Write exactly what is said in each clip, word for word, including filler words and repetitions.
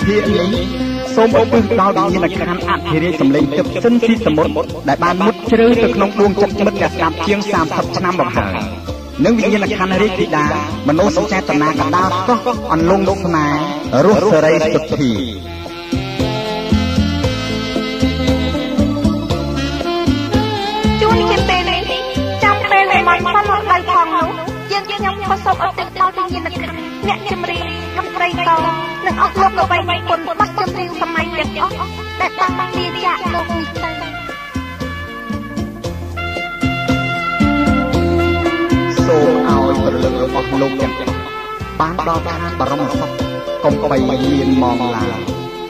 ភាគនេះសូមឧទ្ទិសដល់វិញ្ញាណក្ខន្ធអធិរាជសម្លេងទឹកសិនស៊ីសមុទ្រដែលបានមុតជ្រៅទៅក្នុងដួងចិត្តមិត្តអ្នកស្ដាប់ជាងសាមសិបឆ្នាំមកហើយនិងវិញ្ញាណក្ខន្ធរាជធីតាមនោសញ្ចេតនាកណ្ដាលកោះអន្លង់លោកស្នេហ៍រស់សេរីសុទ្ធីជួនជាពេលនេះចាំពេលដែលមកបានមកដៃផងនោះយើងខ្ញុំក៏សូមឧទ្ទិសដល់វិញ្ញាណក្ខន្ធអ្នកចម្រៀងកំប្រីតនិងអស់លោកអ្វីគុណបាត់ចម្រៀងសម័យទាំងអស់ដែលបានលាចាកលោកនេះទៅសូមឲ្យព្រលឹងរបស់លោកទាំងអស់បានដល់ឋានបរមសុខកុំបីមានមកឡើយ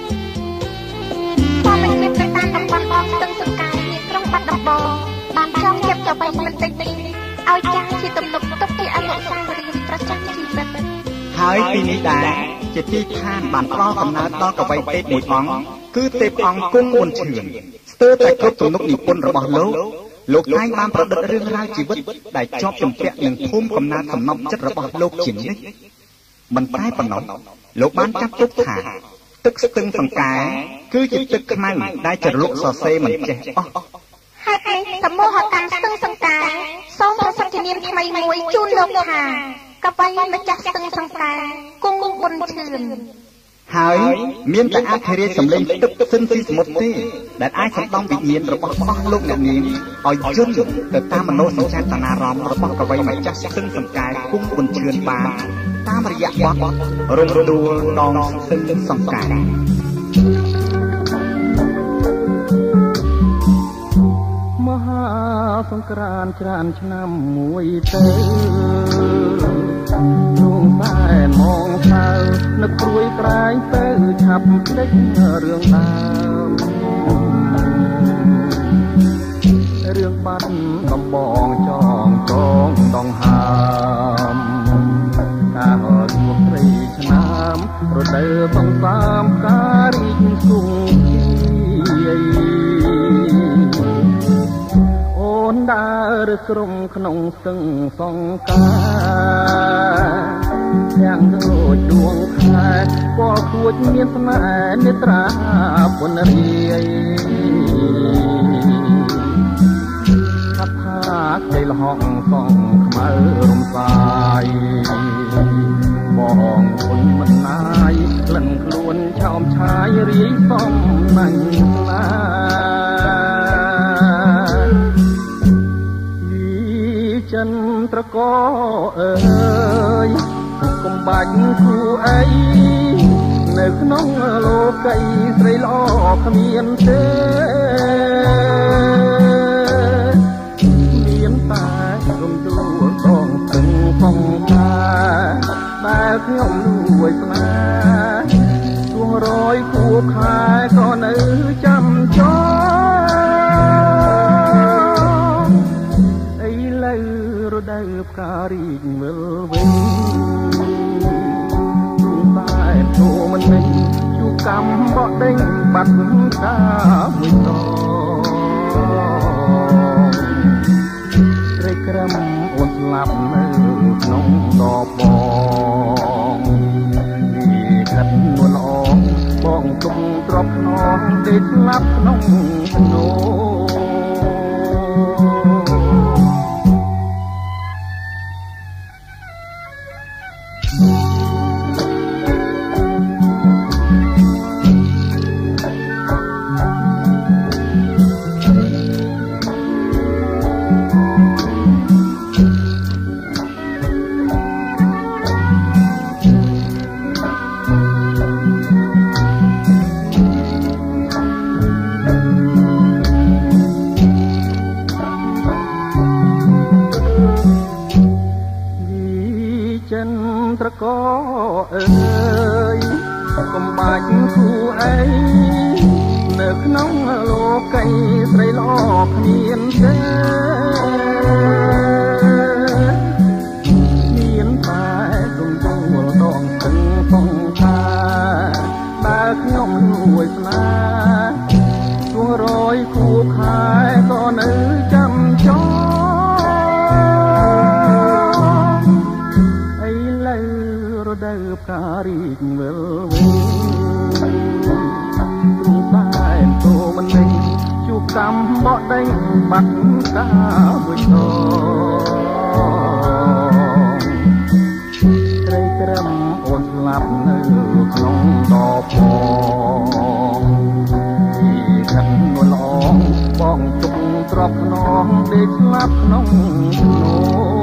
តាមមានទៅតាមតំបន់បងស្ទឹងសង្កែនេះក្រុងបាត់ដំបងបានចង់យកទៅបីមិនតិចតិចឲ្យចាស់ជាទំនុកទុកជាអនុស្សាវរីយ៍ប្រចាំជីវិតហើយទីនេះដែរជាទីឋានបានផ្ដល់កំណើតដល់កវីទេពមួយអង្គគឺទេពអង្គគង់មុនឈឿនស្ទើរតែគ្រប់ទំនុកនិពន្ធរបស់លោកលោកតែងបានប្រឌិតរឿងរ៉ាវជីវិតដែលជាប់ជំពាក់នឹងភូមិកំណើតសំណប់ចិត្តរបស់លោកជានិច្ចមិនតែប៉ុណ្ណោះលោកបានចាត់ទុកថាទឹកស្ទឹងសង្កែគឺជាទឹកខ្មៅដែលជ្រលក់សរសេរមិនចេះអស់ហេតុនេះសមូហកម្មស្ទឹងសង្កែសូមប្រសិទ្ធនាមថ្មីមួយជូនលោកថាកវីម្ចាស់ស្ទឹងសង្កែគង់ប៊ុនឈឿនហើយមានតែអធិរាជសម្លេងទឹកសិនស៊ីសមុទ្រទេដែលអាចសំដងវិញ្ញាណរបស់អស់លោកអ្នកនាងឲ្យយន្តទៅតាមមនោសញ្ចេតនារម្មណ៍របស់កវីម្ចាស់ស្ទឹងសង្កែគង់ប៊ុនឈឿនបានតាមរយៈបទរំដួលដងស្ទឹងសង្កែមហាសង្ក្រាន្តច្រើនឆ្នាំមួយទៅនោះតែមងសៅនឹកព្រួយក្រែងទៅឆាប់ភ្លេចរឿងដើមរឿងបាត់ដំបងចងចងដងហើមការរត់មកព្រៃឆ្នាំរដូវបងសាមការរីកគង់អូនដើរក្រុមក្នុងស្ទឹងសង្កាទាំងដូចដួងខែពណ៌ខួចមានស្នេហ៍នេត្រាពុនរាយថាក្ដីលហកសងខ្មៅរំសាយបងគុណមិនណាយក្លិនខ្លួនឆោមឆាយរាយសំណាញ់ណាចិនត្រកអើយកុំបាញ់គូអីនៅក្នុងលោកីស្រីល្អគ្មានទេមានតែរំដួលដងស្ទឹងសង្កែដែលខ្ញុំលួចស្នេហ៍ជួងរយគួបខែក៏នៅចាំចោរដូវផ្ការីកវិលវិញតែទូមិនវិញជួកម្មបកដេញបាត់តាមួយដងត្រេកក្រំអូនស្លាប់នៅក្នុងដបបងនេះកាត់នួនអងបងទុំទ្របខ្នងដេកស្លាប់ក្នុងភ្នោត្រកអើយកុំបាច់គូអីនៅក្នុងលោកីស្រីល្អគ្មានទេមានតែទុំទូលដងស្ទឹងសង្កាដែលខ្ញុំលួចស្នេហ៍ជួងរយគួបខែក៏នៅចាំចោរដូវផ្ការីកវិលវិញចាំបកដេញបាត់កាមួយដងត្រីក្រឹមអូនស្លាប់នៅក្នុងដបផងពីខិននួនល្អបងទុកទ្របខ្នងដេកស្លាប់ក្នុងនោ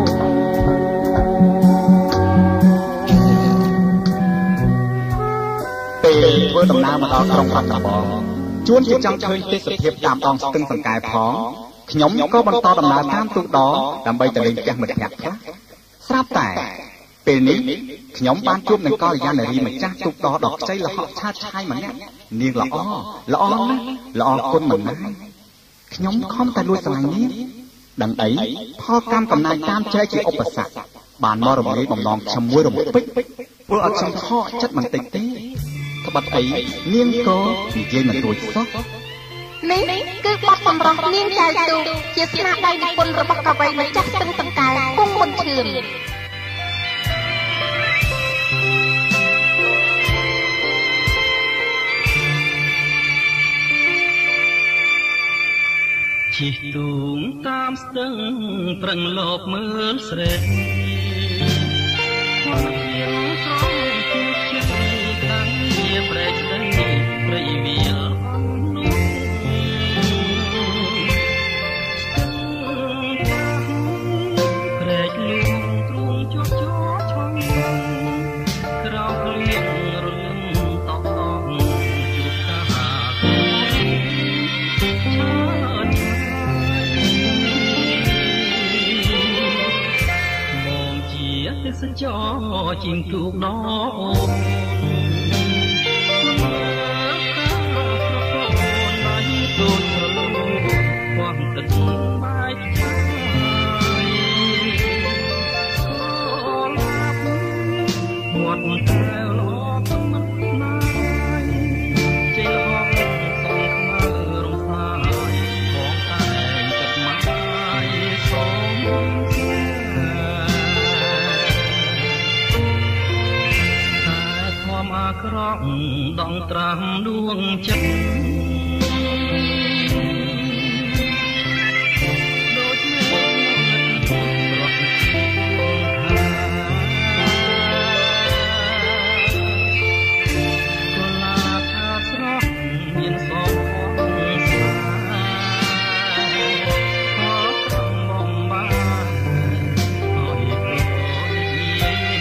ពេលធ្វើដំណើរមកដល់ក្រុងបាត់ដំបងជួនជាចង់ឃើញទេសភាពតាមដងស្ទឹងសង្កែផងខ្ញុំក៏បន្តដំណើរតាមទូកដងដើម្បីទៅលេងផ្ទះមិត្តភក្តិខ្លះស្រាប់តែពេលនេះខ្ញុំបានជួបនឹងកល្យានារីម្ចាស់ទូកដដ៏ខ្ចីល្ហកឆាតឆាយម្នាក់នាងល្អល្អណាស់ល្អគុណមិនណាខ្ញុំខំតែលួចស្រឡាញ់នាងដឹងអីផលកម្មកំណាចតាមចែកជាឧបសគ្គបានមករំលាយបំណងខ្ញុំមួយរំពេចធ្វើឲ្យខ្ញុំខកចិត្តបន្តិចទេត្បិតអីនាងក៏និយាយមិនរួចសោះនេះគឺបទសម្រាប់នាងចៅទូកជាស្នាដៃនិពន្ធរបស់កវីម្ចាស់ស្ទឹងសង្កែគង់មុនឈឿនជិះទូងតាមស្ទឹងប្រឹងលបមើលស្រីព្រែកស្ដីព្រៃវាលអន់នោះព្រែកលួងទ្រូងជាប់ជាប់ឆំក្រោមលៀងរលឹមតក់តក់ជួបកាហាឆើតមកជាទេសចរជាងទូកដអូនក្រក់ដងត្រាំដួងចិត្តដូចមេឃរត់កលាថាស្រស់មានសងស្វាខលក្រំបំបានឲ្យប្រយាយ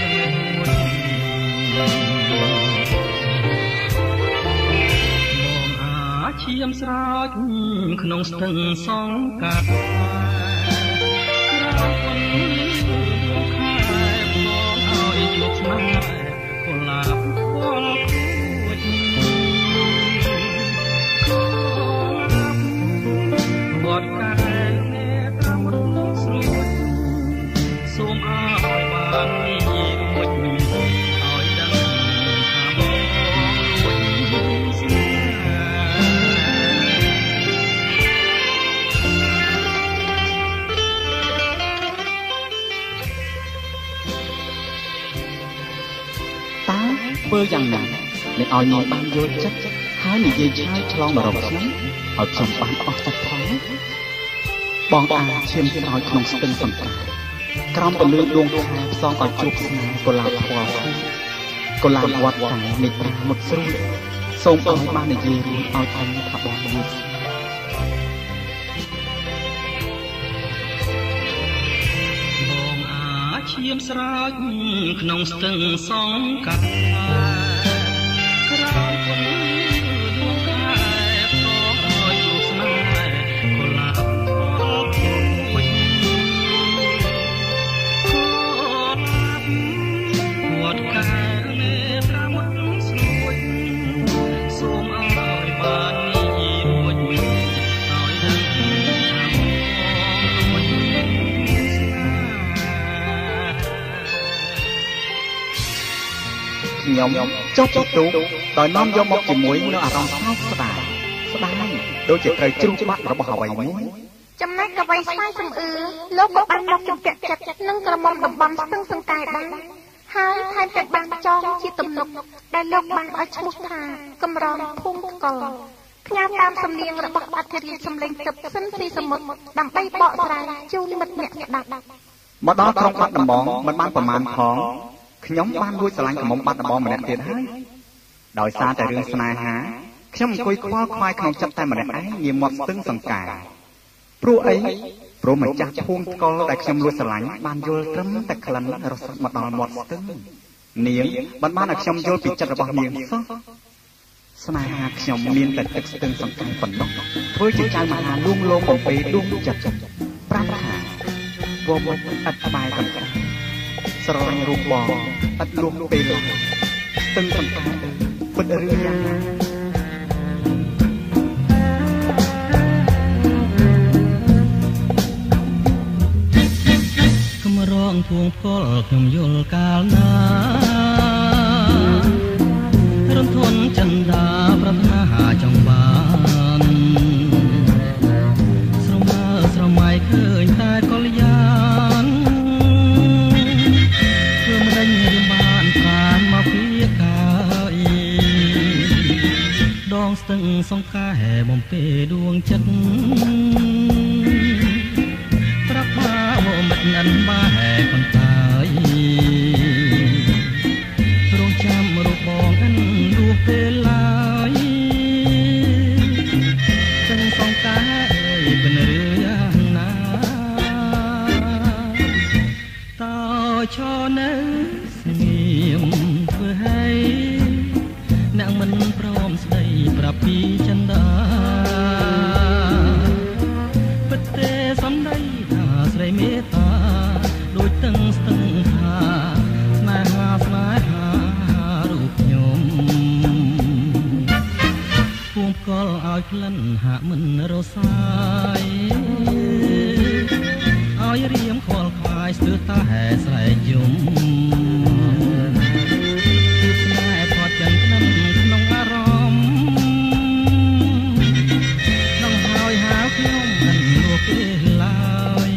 ឈាមស្រោចក្នុងស្ទឹងសង្កាត់ក្រៅប៉ុនខែបងឲ្យជួបស្នេហ៍កុលាបពលគួចកុលាបវត្តកែអ្នកត្រមស្រួចសូមឲ្យបាននិយាយមួយឲ្យដឹងថាបងលួចស្នេហ៍ធ្វើយ៉ាងណានឹងឲ្យនាងបានយល់ចិត្តហើយនិយាយឆ្លើយឆ្លងមករកខ្ញុំឲ្យខ្ញុំបានអស់ចិត្តផងបងអាឈាមស្រោចក្នុងស្ទឹងសង្កែក្រោមពន្លឺដួងខែផ្សងឲ្យជួបស្នេហ៍កុលាបពណ៌ខូចកុលាបវត្តកែនៃប្រាមុតស្រួយសូមឲ្យបាននិយាយរួចឲ្យអញថាបងមួយឈាមស្រោចក្នុងស្ទឹងសង្កាត់ក្រោមពន្លឺដួងខែផ្សងឲ្យជួបស្នេហ៍កុលាបពណ៌ខូចកុលាបវត្តកែនៃប្រាមុតស្រួយសូមឲ្យបាននិយាយរួចឲ្យដឹងថាបងខ្ញុំចុះចុះទូកដោយនាំយកមកជាមួយនៅអារម្មណ៍សោកស្ដាយស្ដាយដូចជាត្រូវជ្រុះបាត់របស់អ្វីមួយចំណែកកវីស្វាយសំអឺលោកក៏បានមកជំពាក់ចិត្តនឹងក្រមុំតំបន់ស្ទឹងសង្កែដែរហើយថែមទាំងបានចងជាទំនុកដែលលោកបានឲ្យឈ្មោះថាកំរងភូមិកុលខផ្ញើតាមសំនៀងរបស់អធិរាជសំឡេងទឹកសិនស៊ីសមុទ្រដើម្បីបកស្រាយជូនមិត្តអ្នកស្ដាប់មកដល់ក្រុងបាត់ដំបងមិនបានប្រមាណផងខ្ញុំបានលួចស្រឡាញ់កមុំបាត់ដំបងម្នាក់ទៀតហើយដោយសារតែរឿងស្នេហាខ្ញុំអង្គុយខ្វល់ខ្វាយក្នុងចិត្តតែម្នាក់ឯងងាមាត់ស្ទឹងសង្ការព្រោះអីព្រោះម្ចាស់ភូមិថ្កល់ដែលខ្ញុំលួចស្រឡាញ់បានយល់ត្រឹមតែក្លិនរសមកដល់មាត់ស្ទឹងនាងបានបានឲ្យខ្ញុំយល់ពីចិត្តរបស់នាងសោះស្នេហាខ្ញុំមានតែទឹកស្ទឹងសង្ការប៉ុណ្ណោះធ្វើជាចៅមហាលួងលោមបំពេដួងចិត្តប្រាប់ថាវងអត់ក្បែរកណ្ដាលស្រឡាញ់រូបបងអត់លួងពេលឡើយស្ទឹងសង្ការពិតរឿងយ៉ាងណារងធួងផ្គល់ខ្ញុំយល់កាលណារំធនចិន្តាប្រាថ្នាចង់បានស្រមើស្រមៃឃើញតែកល្យានធ្វើមិនដេញរៀមបានប្រានមកពីកាយដងស្ទឹងសង្កែបំពេដួងចិត្តប្រាប់ថាមិនអិនបាកន្តាយរងចាំរូបបងអិនលួសពេលឡើយចឹងសងកាអើយបិនរឿយ៉ាងណាតើឈរនៅស្ងៀមធ្វើឲ្យអ្នកមិនព្រមស្ដីប្រាប់ពីចិន្តាពិតទេសំដីថាស្រីមេត្តាដូចទឹកស្ទឹងថាស្នេហាស្នេហារូបខ្ញុំពួងផ្កល់ឲ្យក្លិនហាក់មិនរសាយឲ្យរៀមខ្វល់ខ្វាយស្ទើរតែស្រែកយំគឺស្នេហ៍ផាត់ចិនក្នុងក្នុងអារម្មណ៍ក្នុងហើយហៅខ្ញុំមិនលួពេលឡើយ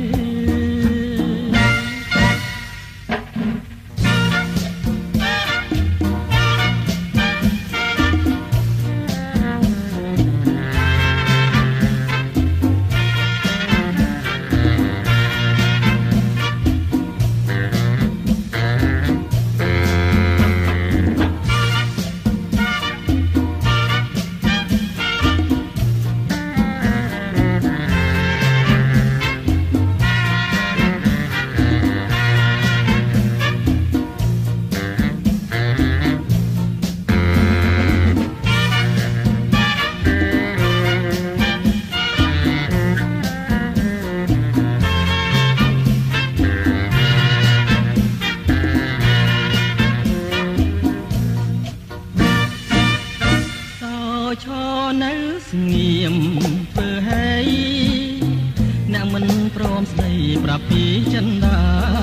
ឈរនៅស្ងៀមធ្វើឲ្យអ្នកមិនព្រមស្ដីប្រាប់ពីចិន្តា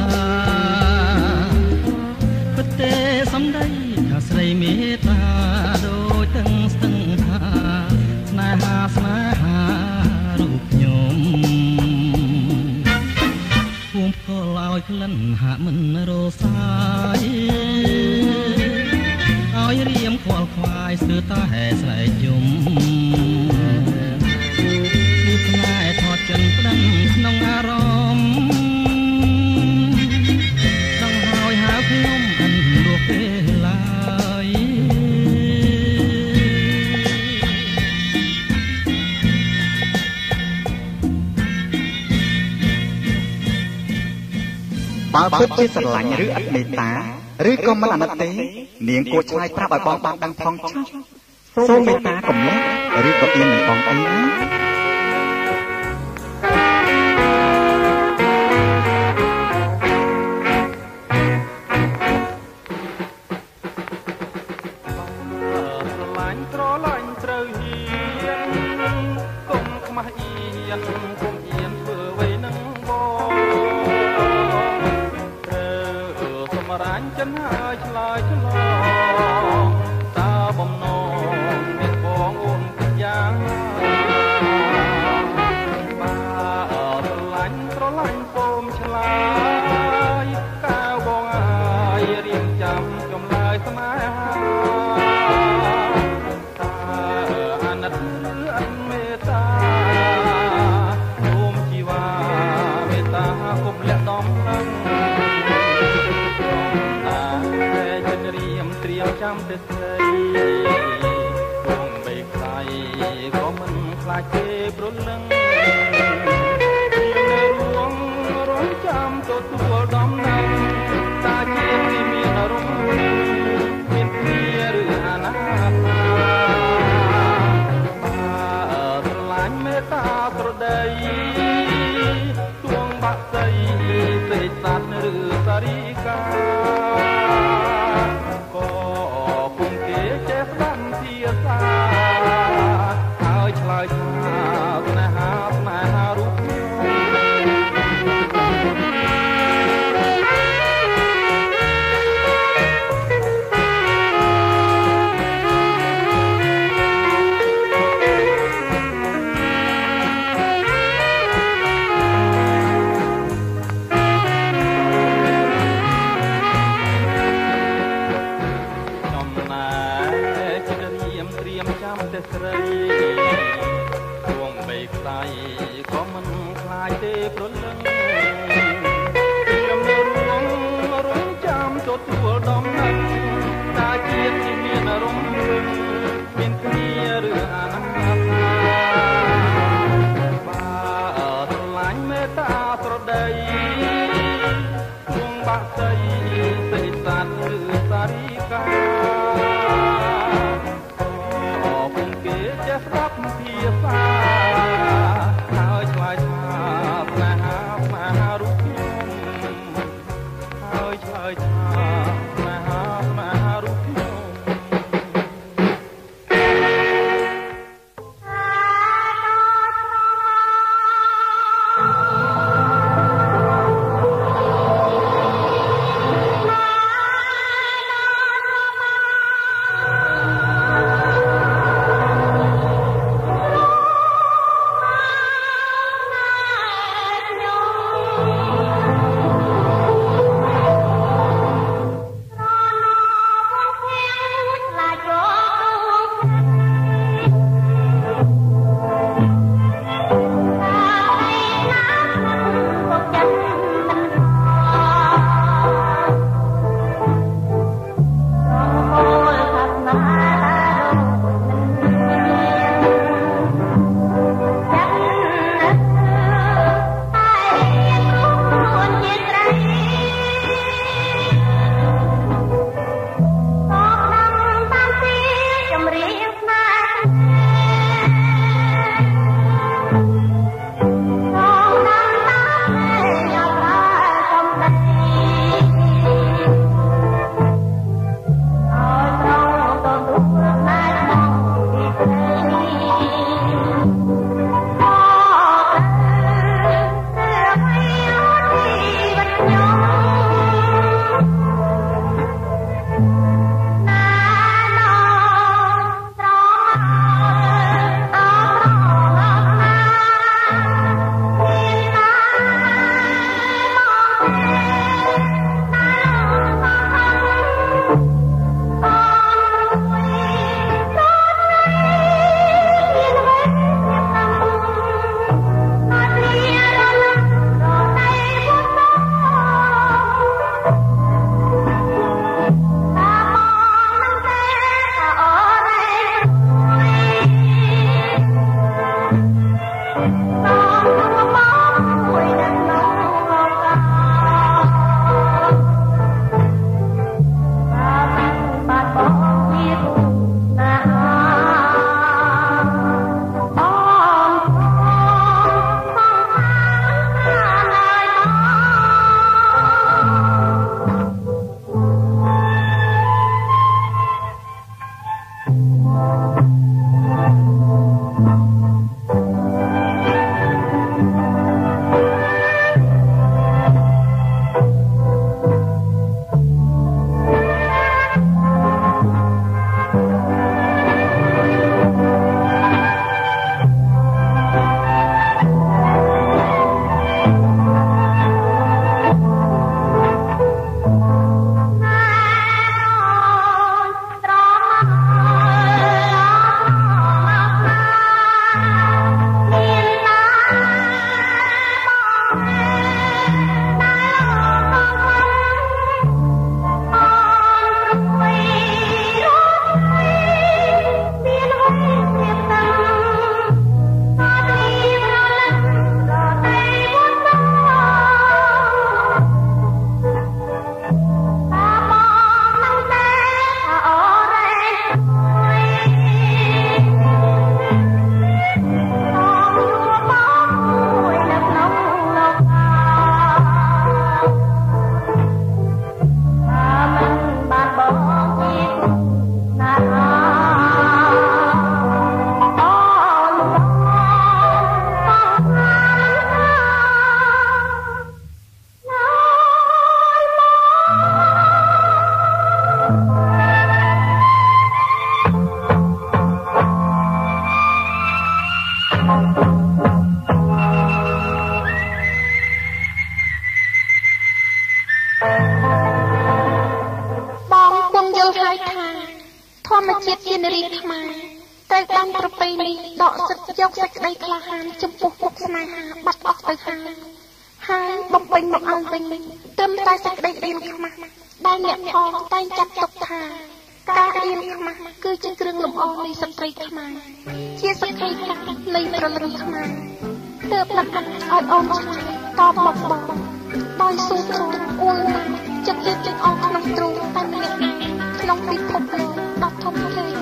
ពិតទេសំដីថាស្រីមេត្តាដូចទឹកស្ទឹងថាស្នេហាស្នេហារូបខ្ញុំពួងផ្កល់ឲ្យក្លិនហាក់មិនរសាយឲ្យរៀមខ្វល់ខ្វាយស្ទើរតែស្រែកយំគឺផ្លែថតចិនប្តឹងក្នុងអារម្មណ៍ដងហើយហៅខ្ញុំអិនលួសពេលឡើយបើពិតជាស្រឡាញ់ឬអត់មេត្តាឬក៏មិនអាណិតទេនាងគួរឆ្លើយប្រាប់ឲ្យបងបានដឹងផងចា៎សូមមេត្តាកុំលាក់ឬក៏អៀននឹងបងអីណាស្រឡាញ់ត្រឡាញ់ត្រូវហ៊ានកុំខ្មាស់អៀនកុំអៀនធ្វើអ្វីនឹងបងត្រូវសម្រាញ់ចិនហើយឆ្លើយឆ្លងតើបំណងមានបងអូនពីយ៉ាងបើស្រឡាញ់ស្រឡាញ់សូមឆ្លើយកៅបងអើយរៀងចាំចម្លើយស្នេហាតើអាណិតចាំតែស្រីគង់បីខ្លាយក៏មិនខ្លាចទេព្រលឹងនៅរួងរងចាំទទួលដំណឹងតាជាទីមានអរំមានគ្នាឬអាណាស្រឡាញ់មេត្តាត្រដីទួងបាក់សីសេចសាត់ឬសារីកាក៏ពុំគេចេះស្ដាប់ជាសាហើយឆ្លើយថាស្នេហាស្នេហារូបស្រីទួងបីខ្លាយក៏មិនខ្លាចទេព្រលឹងខ្ញុំនៅរួងរងចាំទទួលដំណឹងតាជាតិទីមានអារម្មណ៍មានគ្នាឬអាណាបាស្រឡាញ់មេត្តាត្រដីទួងបាក់សីសេចសាត់ឬសារីកាស្ដាប់ភាសាហើយឆ្លើយថាស្នេហាស្នេហារូបខ្ញុំហើយឆ្លើយថាស្នេហាស្នេហារូបខ្ញុំជាតិជានារីខ្មែរត្រូវបានប្រពៃណីដកសិទ្ធិយកសេចក្តីក្លាហានចំពោះមុខស្នេហាបាត់អស់ទៅហើយហើយបំពេញមកឲ្យវិញត្រឹមតែសេចក្តីរៀនខ្មាស់ដែលអ្នកផងតែងចាត់ទុកថាការរៀនខ្មាស់គឺជាគ្រឿងលម្អនៃស្ត្រីខ្មែរជាសក្ខីភាពនៃប្រលឹងខ្មែរទើបដាក់ឲ្យអូនឆ្លើយតបមកបងដោយសួរទ្រូងអួលណាស់ចិត្តទៀតចិត្តអស់ក្នុងទ្រូងតែម្នាក់ក្នុងពិភពលោកដ៏ធំធេង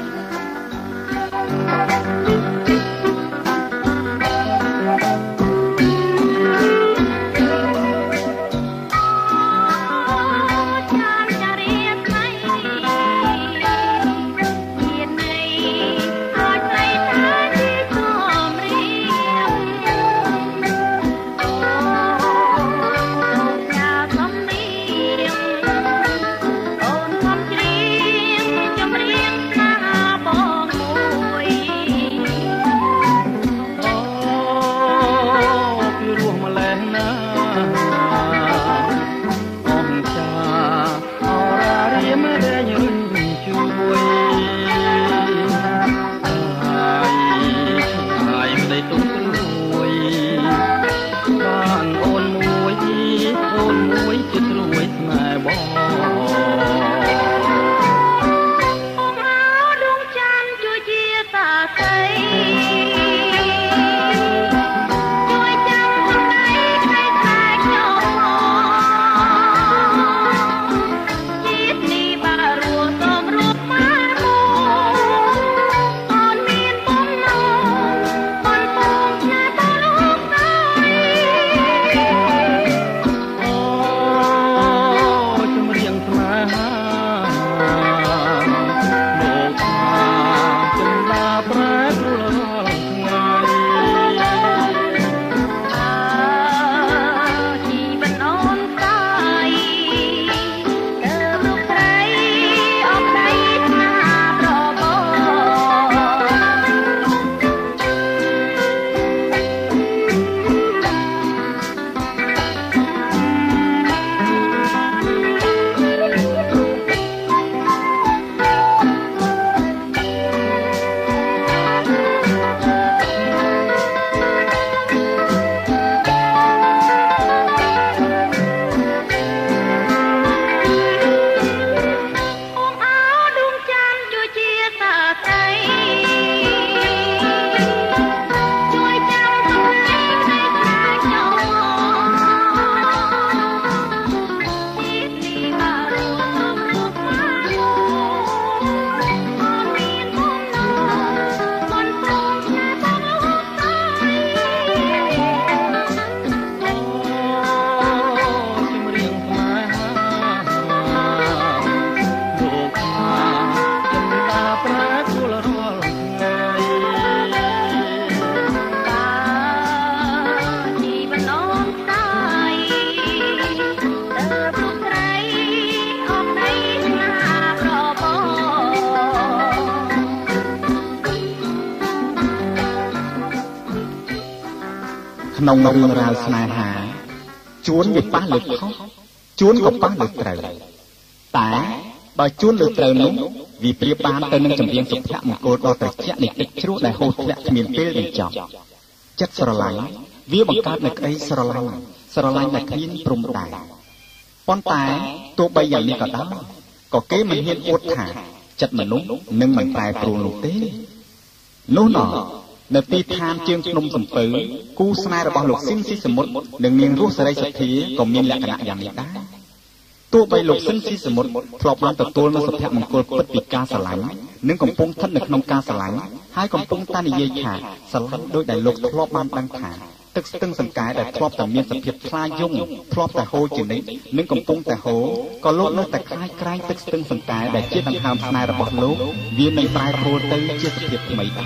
ក្នុងរឿងរ៉ាវស្នេហាជួនវាប៉ះលើខុសជួនក៏ប៉ះលើត្រូវតែបើជួនលើត្រូវនោះវាប្រៀបបានទៅនឹងចម្រៀងសុភមង្គលដ៏ត្រជាក់នៃទឹកជ្រោះដែលហូរធ្លាក់គ្មានពេលបញ្ចប់ចិត្តស្រឡាញ់វាបង្កើតនូវក្តីស្រឡាញ់ស្រឡាញ់ដែលគ្មានព្រំដែនប៉ុន្តែទោះបីយ៉ាងនេះក៏ដោយក៏គេមិនហ៊ានអួតថាចិត្តមនុស្សនឹងមិនប្រែប្រួលនោះទេនោះណោះនៅទីឋានជើងភ្នំសំពៅគូស្នេហ៍របស់លោកស៊ីនស៊ីសមុទ្រនិងនាងរស់សេរីសុទ្ធាក៏មានលក្ខណៈយ៉ាងនេះដែរទោះបីលោកស៊ីនស៊ីសមុទ្រធ្លាប់បានទទួលនូវសុភមង្គលពិតពីការស្រឡាញ់និងកំពុងស្ថិតនៅក្នុងការស្រឡាញ់ហើយកំពុងតែនិយាយថាស្រឡាញ់ដោយដែលលោកធ្លាប់បានដឹងថាទឹកស្ទឹងសង្កែដែលធ្លាប់តែមានសភាពថ្លាយងធ្លាប់តែហូរជានិច្ចនិងកំពុងតែហូរក៏លោកនៅតែខ្លាចក្រែងទឹកស្ទឹងសង្កែដែលជាដង្ហើមស្នេហ៍របស់លោកវានឹងប្រែប្រួលទៅជាសភាពថ្មីដែរ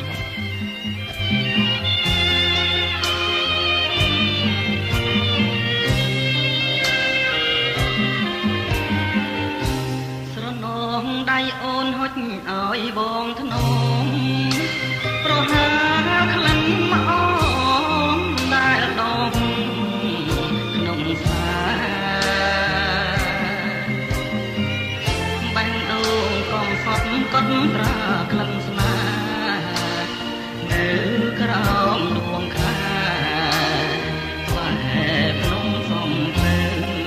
ដៃអូនហុចឲ្យបងធ្នមប្រហាក្លិនមកអូនដែលដងក្នុងសាបាញ់ដូងកំសត់កត់ត្រាក្លិនស្នេហ៍នៅក្រោមដួងខែផ្លែភ្នំសំពៅ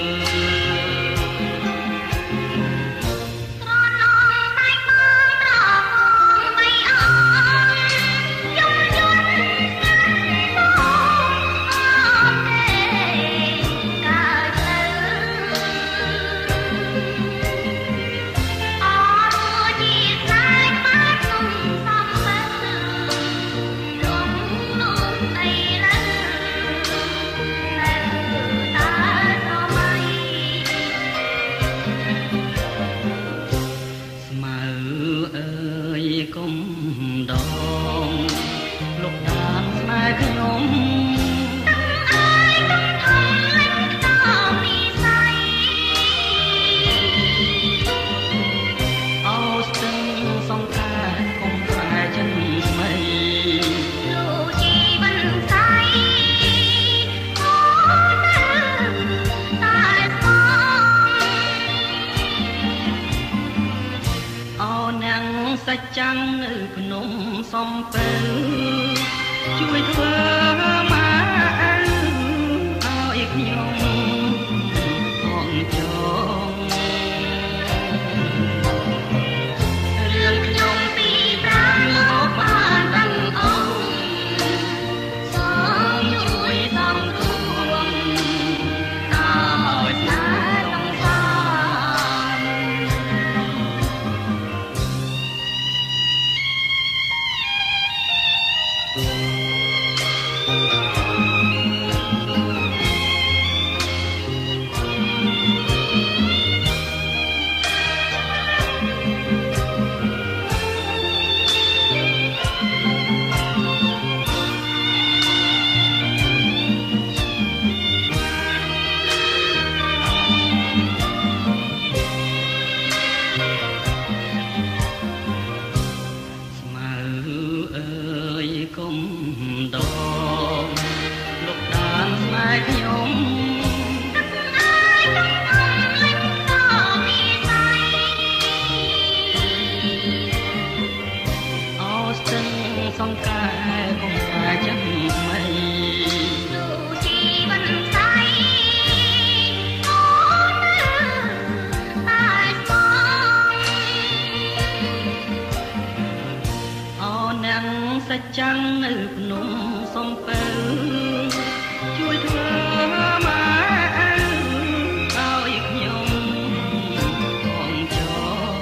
សាច់ចាំងនៅភ្នំសំពៅជួយធ្វើមកឲ្យខ្ញុំផងចងរឿងខ្ញុំពីប្រាំមកបានដឹងអង្គសូមជួយសំគួងឲ្យស្នេហ៍ក្នុងសសាច់ចាំងនៅភ្នំសំពៅជួយធ្វើមកឲ្យខ្ញុំផងចង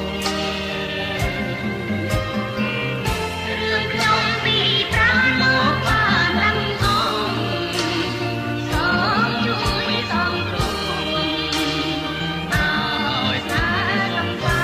រឿងខ្ញុំពីប្រាំមកបានដឹងអង្គសូមជួយសំគ្រោះឲ្យស្នេហ៍លំសា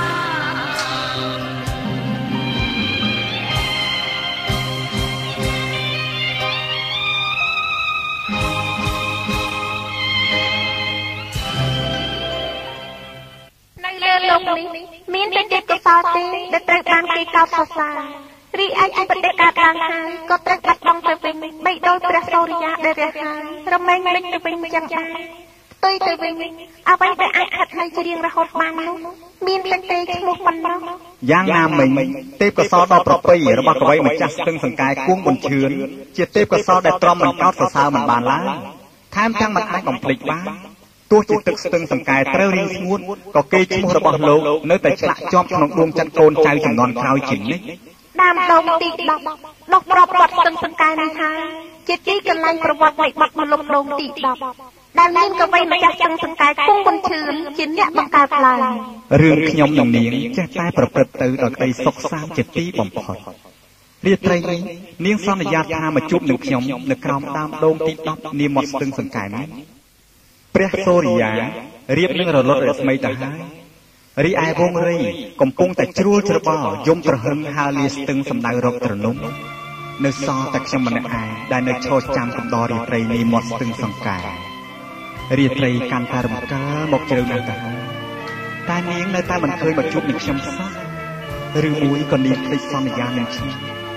លោកនេះមានតែទេពកោសល្យទេដែលត្រូវបានគេកោតសរសើររីឯជីវិតដែលកើតឡើងហើយក៏ត្រូវបាត់បង់ទៅវិញបីដោយព្រះសូរិយាដែលរះហើយរមែងលេចទៅវិញយ៉ាងដែរផ្ទុយទៅវិញអ្វីដែលអាចខាត់នៅជារៀងរហូតបាននោះមានតែទេឈ្មោះប៉ុណ្ណោះយ៉ាងណាមិញទេពកោសល្យដ៏ប្រពៃរបស់កវីម្ចាស់ស្ទឹងសង្កែគួងប៊ុនឈឿនជាទេពកោសល្យដែលទ្រាំមិនកោតសរសើរមិនបានឡើយថែមទាំងមិនអាចបំភ្លេចបានទោះជាទឹកស្ទឹងសង្កែត្រូវរៀងស្ងួតក៏គេឈ្មោះរបស់លោកនៅតែឆ្លាក់ជាប់ក្នុងដួងចិត្តកូនចៅចំនួនក្រោយជានិច្ចដើមដងទីដប់ដុះប្របវត្តស្ទឹងសង្កែនេះហើយជាទីកន្លែងប្រវត្តិនៃបាត់មលុបដងទីដប់ដែលមានកវីម្ចាស់ស្ទឹងសង្កែគង់ប៊ុនឈឿនជាអ្នកបង្កើតឡើងរឿងខ្ញុំនឹងនាងចេះតែប្រព្រឹត្តទៅដោយក្តីសុខសាន្តជាទីបំផុតរាត្រីនេះនាងសន្យាថាមកជួបនឹងខ្ញុំនៅក្រោមដើមដងទីដប់នាមាត់ស្ទឹងសង្កែនេះព្រះសូរិយារៀបនឹងរលត់រស្មីទៅហើយរីឯវងរីកំពុងតែជ្រួលច្របល់យំប្រហឹងហើលាស្ទឹងសម្ដៅរកត្រនំនៅសល់តែខ្ញុំម្នាក់ឯងដែលនៅឈរចាំកំដររាត្រីនេះមាត់ស្ទឹងសង្កែរាត្រីកាន់តែរំកើមកជ្រៅណាស់ទៅហើយតែនាងនៅតែមិនឃើញមកជួបនឹងខ្ញុំសោះឬមួយក៏នាងភ្លេចសន្យានឹងខ្ញុំ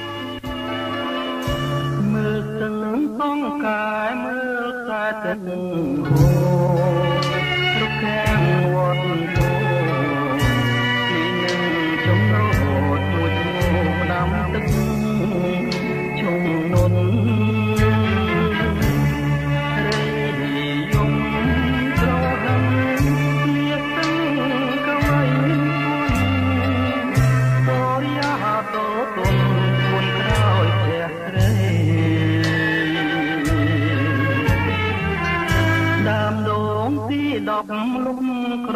មើលស្ទឹងសង្កែមើលតែទឹកហូររកខាងវត្តទូទីនឹងចំណោ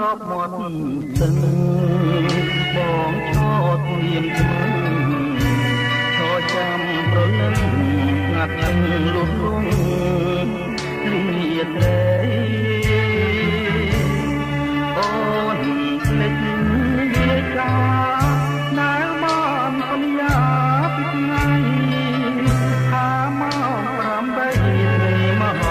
ប់មាត់ទឹកបងឈរធៀមឈ្មោះឈរចាំប្រលឹងស្ងាត់លឹងលុះលងលីត្រីអូនភ្លេចវាកានៅមកអញ្ញាពីថ្ងៃថាមកប្រាំបីត្រីមក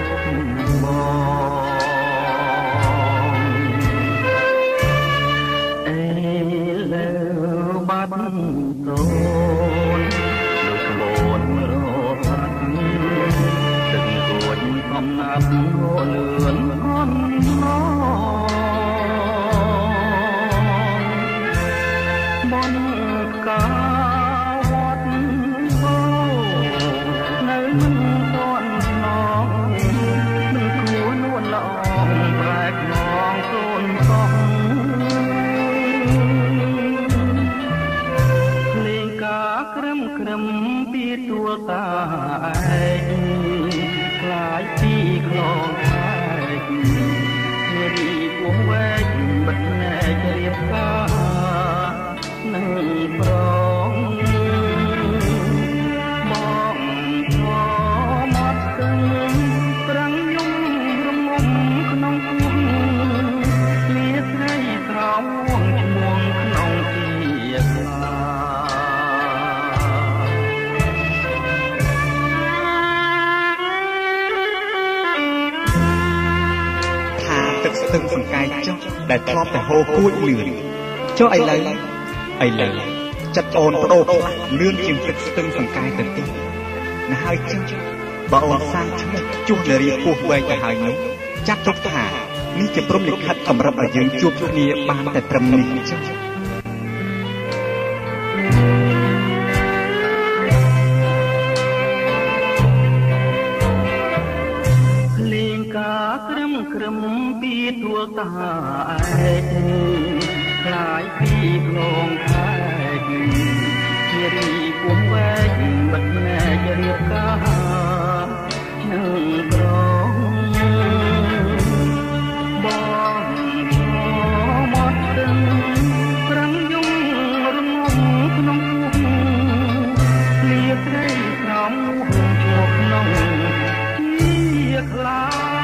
អំណាចងលឿនអន់ណបងកាវត្តបោនៅមិនទាន់ស្នងមិនគួរនួនល្អប្រែកងងសូនកោះលេងកាក្រឹមក្រឹមពីទួលតាឯងខ្លាយពីខ្លងហើយនារីពោះវែកបិទណែករៀបការនឹងប្រងបងឈរមាត់ទឹងប្រឹងយំរងំក្នុងពោះលាត្រីស្រោមឈ្មោះក្នុងជាខ្លាទឹកស្ទឹងសង្កែចុះដែលធ្លាប់តែហូរគួចលឿនចុះឥឡូវឥឡូវចិត្តអូនបដូរផ្លាស់លឿនជាងទឹកស្ទឹងសង្កែទៅទៀតណាហើយចុះបើអូនសាងឈ្មោះជួសនារីពោះវែងទៅហើយនោះចាត់ទុកថានេះជាព្រំលិខិតសម្រាប់ឲ្យយើងជួបគ្នាបានតែត្រឹមនេះចុះក្រឹមក្រឹមពីទួលតាឯងខ្លាយពីខ្លងខែកជារីពោះវែងបិទណែករៀបការនឹងប្រងបងឈរមាត់ទឹកប្រឹងយំរងំក្នុងពោះលាត្រីស្រោមជួបក្នុងជាខ្លា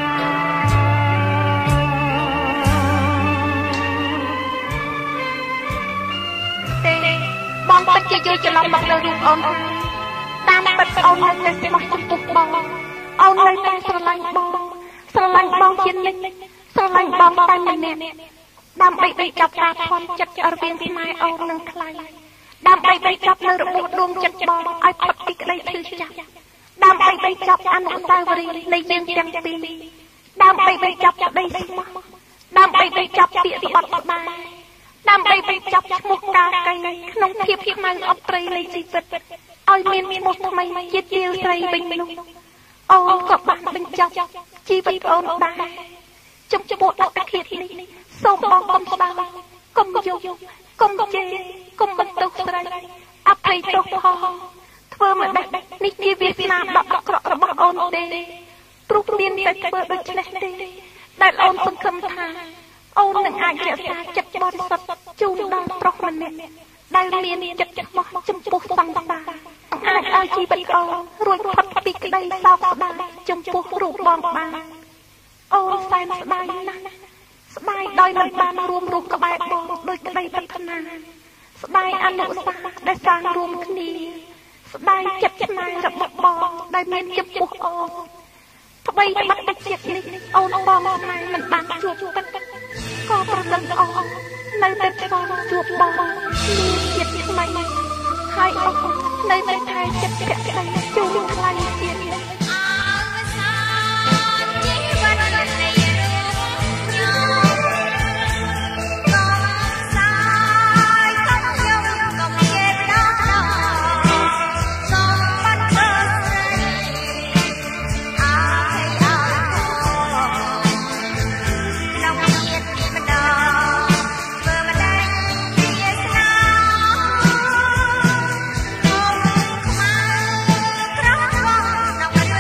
បងពិតជាយល់ច្រឡំមកលើរូបអូនតាមពិតអូននៅតែស្មោះចំពោះបងអូននៅតែស្រឡាញ់បងស្រឡាញ់បងជានិច្ចស្រឡាញ់បងតែម្នាក់ដើម្បីបញ្ចប់ការធន់ចិត្តរវាងស្នេហ៍អូននិងថ្លៃដើម្បីបញ្ចប់នៅរបួសដួងចិត្តបងឲ្យផុតពីក្តីឈឺចាប់ដើម្បីបញ្ចប់អនុស្សាវរីយ៍នៃយើងទាំងពីរដើម្បីបញ្ចប់ក្តីស្មោះដើម្បីបញ្ចប់ពាក្យស្បត់ស្បាយដើម្បីបញ្ចប់ឈ្មោះកាកៃក្នុងភាពខ្មៅអបត្រីនៃជីវិតឲ្យមានឈ្មោះថ្មីជាទាវស្រីវិញនោះអូនក៏បានបញ្ចប់ជីវិតអូនដែរចំពោះអត្តឃាតនេះសូមបងកុំស្ដាប់កុំយកកុំជេរកុំបន្ទោសស្រីអភ័យទោសផងធ្វើមិនដេចនេះជាវាសនាដ៏អាក្រក់របស់អូនទេព្រោះមានតែធ្វើដូច្នេះទេដែលអូនសង្ឃឹមថាអូននឹងអាចរក្សាចិត្តបរិសុទ្ធជូនដល់ប្រុសម្នាក់ដែលមានចិត្តឆ្មោះចំពោះសង្សារអាចឲ្យជីវិតអូនរួចផុតពីក្តីសោកស្ដាយចំពោះរូបបងបានអូនសែនស្ដាយណាស់ស្ដាយដោយមិនបានរួមរស់ក្បែរបងដោយក្តីប្រាថ្នាស្ដាយអនុសាសន៍ដែលសាងរួមគ្នាស្ដាយចិត្តច្នៃរបស់បងដែលមានចំពោះអូនថ្មីបាត់ទឹកចិត្តនេះអូនបងស្នេហ៍មិនបានជួបទឹកក៏ប្រសិនអូននៅតែឆ្លងជួបបងមានចិត្តថ្មីហើយអូននៅតែថែចិត្តភក្តីជូនថ្លៃទៀត Hãy subscribe cho kênh Ghiền Mì Gõ để không bỏ lỡ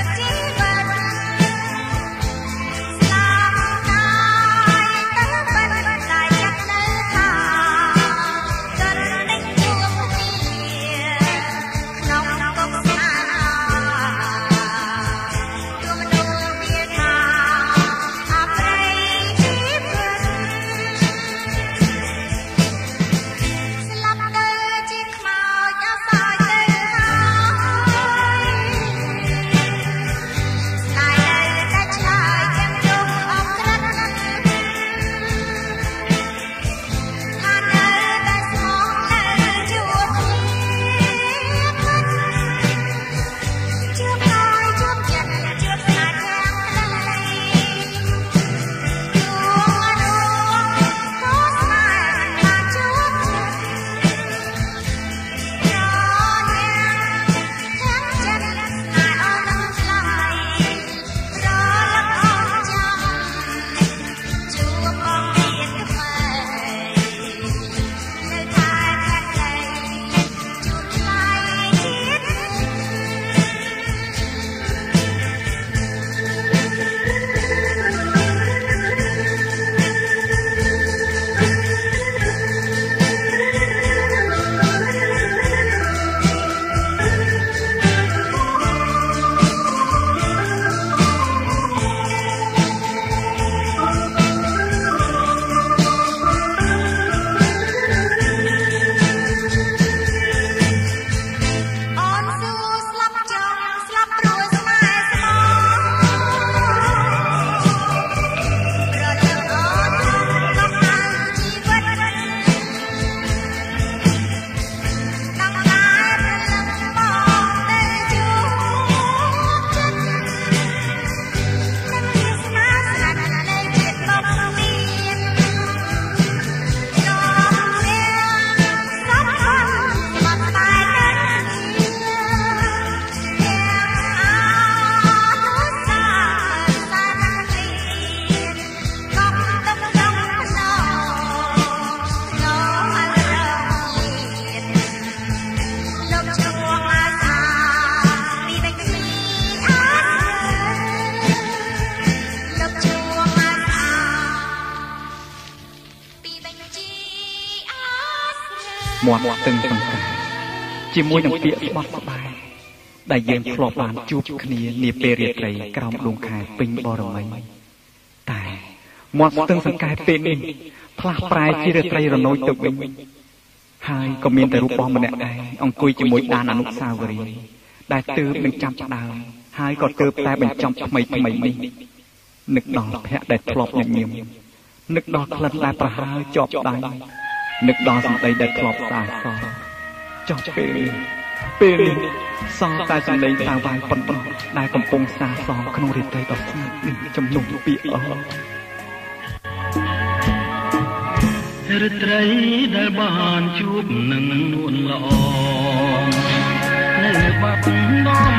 មាត់ស្ទឹងសង្ការជាមួយនឹងពាក្យស្បត់ស្បាយដែលយើងធ្លាប់បានជួបគ្នានាពេលរាត្រីក្រោមដួងខែពេញបរមីតែមាត់ស្ទឹងសង្កែពេលនេះផ្លាស់ប្រែជារាត្រីរណូចទៅវិញហើយក៏មានតែរូបបងម្នាក់ឯងអង្គុយជាមួយដានអនុស្សាវរីយ៍ដែលទើបនឹងចាប់ផ្ដើមហើយក៏ទើបតែបញ្ចប់ថ្មីថ្មីនេះនឹកដល់ភ័ក្រដែលធ្លាប់ញញឹមនឹកដល់ក្លិនដែលប្រហើរជាប់ដៃនឹកដល់សម្ដីដែលធ្លាប់ស្អាតសចុះពេលនេះពេលនេះសងតែសម្លេងតាវាយប៉ុណ្ណោះដែលកំពុងសាសងក្នុងរាត្រីដ៏ស្ងាត់នេះចំនួនពាក្យអស់រាត្រីដែលបានជួបនឹងនួនល្អនៅបាត់ដំបង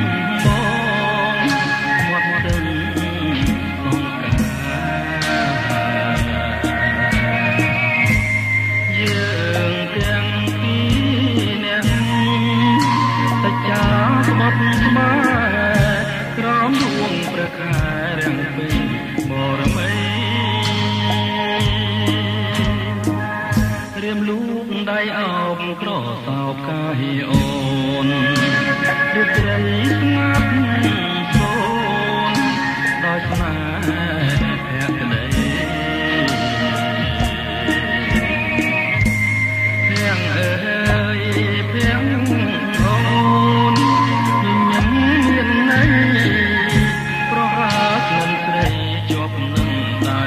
មាត់ទឹកសង្ការយើងទាំងពីរនាក់តែចាស្បត់ស្បែក្រោមដួងព្រះខែរាំងពេញបរមីរៀមលូកដៃអោបក្រសោបកាយអូនរាត្រីស្ងាត់សូនដោយស្នេហ៍ភក្តីភៀងអើយភៀងអូនញញឹមមានន័យប្រហាក្លិនស្រីជាប់នឹងដៃ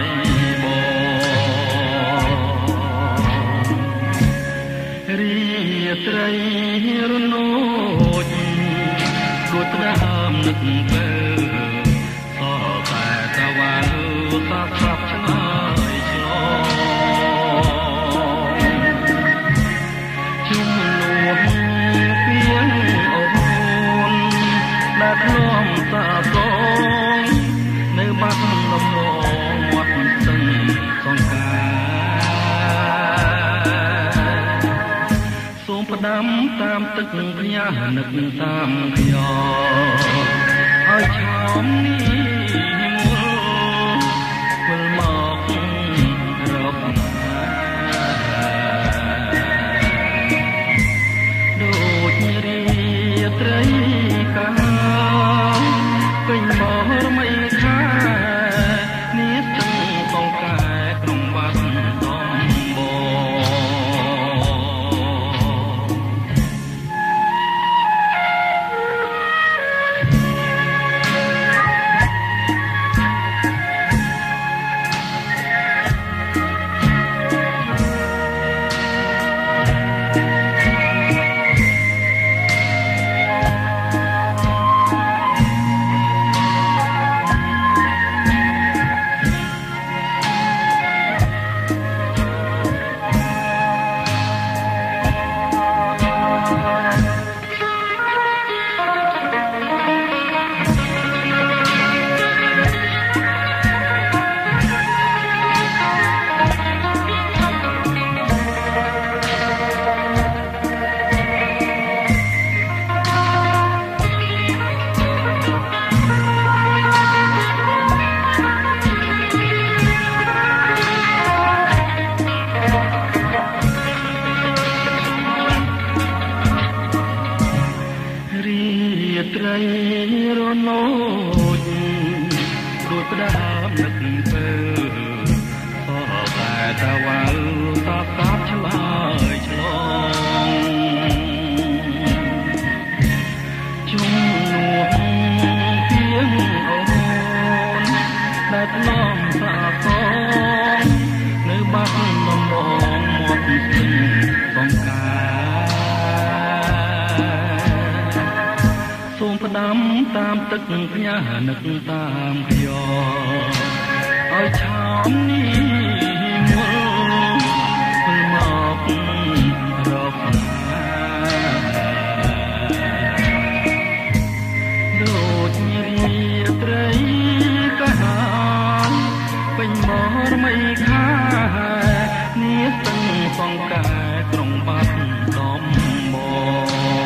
រាត្រីរណូចគួតដើមនឹកទៅសតែតវ៉ាសាស្រាប់ឆ្ងាយឆ្លងជុំនួនពីងអូនដែលធ្លាប់សាសងនៅបាត់ដំបងមាត់ស្ទឹងសង្ការផ្ដាំតាមទឹកភ្ញានឹកតាមខ្យល់ឲ្យឆោមនេះវិលមករកដូចរាត្រីកាលពេញបរមីខានេះស្ទឹងសង្កែក្នុងបាត់ដំបងត្រីរណូចគួតដើមនឹកទៅសតែតវ៉ាសាស្រាប់ឆ្លើយឆ្លងជុំនួនពីងអូនដែលធ្លាប់សាសងនៅបាត់ដំបងមាត់ស្ទឹងសង្ការសូមផ្ដាំតាមទឹកភ្ញានឹកតាមខ្យល់ឲ្យឆោមនេះមើលវិលមករកដូចរាត្រីកាលពេញបរមីខានេះស្ទឹងសង្កែក្រុងបាត់ដំបង